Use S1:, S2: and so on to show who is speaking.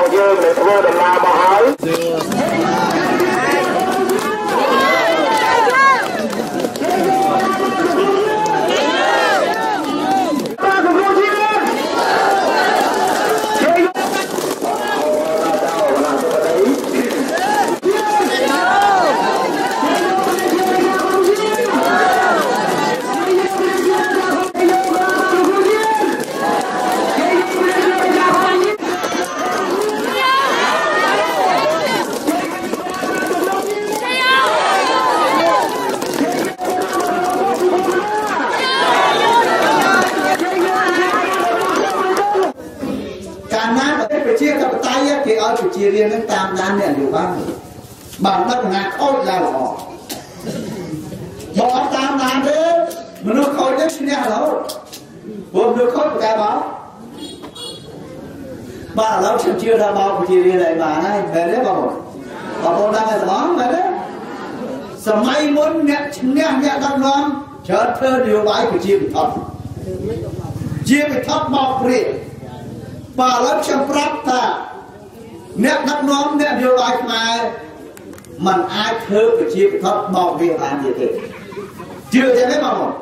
S1: យើងនឹងធ្វើដំណើរមកហើយគេឲ្យប្រជារាស្ត្រនឹងតាមដានអ្នកនយោបាយបានដឹកណាខូចឡើងល្អបើអត់តាមដានទេមនុស្សខូចនេះឈ្នះរហូតព្រោះមនុស្សខូចប្រកែបបាទឥឡូវខ្ញុំជឿថាមកប្រជារាស្ត្រឯបានហើយមែនទេបងប្អូនដឹងហើយបងមែនទេសម័យមុនអ្នកឈ្នះអ្នកដឹកនាំច្រើនធ្វើនយោបាយប្រជាពិធដ្ឋជាពិធដ្ឋមកព្រាបបាទឥឡូវខ្ញុំប្រាប់ថាអ្នកដឹកនាំអ្នកនយោបាយខ្មែរมันអាចធ្វើប្រជាពិធដ្ឋមកវាបានទៀតទេជឿទេបងប្អូន